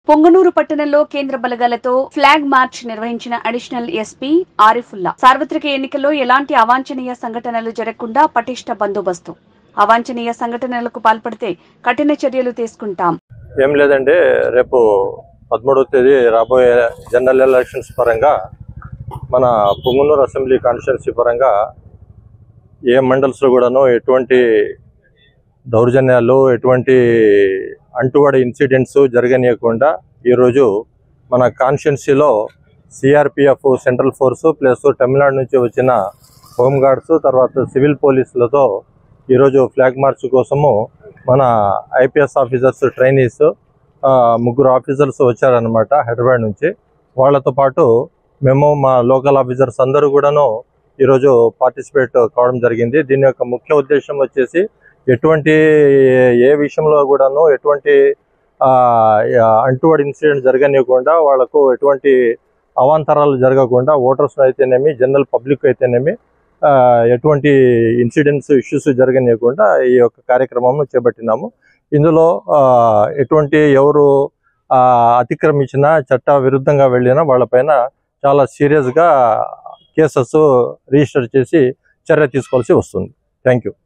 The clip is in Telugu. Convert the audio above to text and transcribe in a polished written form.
పొంగనూరు పట్టణంలో కేంద్ర బలగాలతో ఫ్లాగ్ మార్చ్ నిర్వహించిన అడిషనల్ ఎస్పీ ఆరిఫుల్లా సార్వత్రిక ఎన్నికల్లో ఎలాంటి అవాంఛనీయ సంఘటనలు జరగకుండా పటిష్ట బందోబస్తు. అవాంఛనీయ సంఘటనలకు పాల్పడితే కఠిన చర్యలు తీసుకుంటాం. ఏం లేదండి, రేపు 13వ తేదీ రాబోయే జనరల్ ఎలక్షన్స్ పరంగా మన పొంగనూరు అసెంబ్లీ కాన్స్టిట్యున్సీ పరంగా ఏ మండల్స్లో కూడాను ఎటువంటి దౌర్జన్యాలు, ఎటువంటి అంటువాడి ఇన్సిడెంట్స్ జరగనీయకుండా ఈరోజు మన కాన్స్టిట్యున్సీలో C R P F central force plus Tamil Nadu నుంచి వచ్చిన హోంగార్డ్స్ తర్వాత సివిల్ పోలీసులతో ఈరోజు ఫ్లాగ్ మార్చ్ కోసము మన ఐపీఎస్ ఆఫీసర్స్ ట్రైనీస్ 3 ఆఫీసర్స్ వచ్చారనమాట హైదరాబాద్ నుంచి. వాళ్ళతో పాటు మేము మా లోకల్ ఆఫీసర్స్ అందరూ కూడాను ఈరోజు పార్టిసిపేట్ కావడం జరిగింది. దీని యొక్క ముఖ్య ఉద్దేశం వచ్చేసి ఏ విషయంలో కూడాను ఎటువంటి అంటువాడి ఇన్సిడెంట్ జరగనివ్వకుండా, వాళ్లకు ఎటువంటి అవాంతరాలు జరగకుండా ఓటర్స్ అయితేనేమి జనరల్ పబ్లిక్ అయితేనేమి ఎటువంటి ఇన్సిడెంట్స్ ఇష్యూస్ జరగనివ్వకుండా ఈ యొక్క కార్యక్రమం చేపట్టినాము. ఇందులో ఎవరు అతిక్రమించినా చట్ట విరుద్ధంగా వెళ్ళినా వాళ్ళపైన చాలా సీరియస్గా కేసెస్ రిజిస్టర్ చేసి చర్య తీసుకోవాల్సి వస్తుంది. Thank you.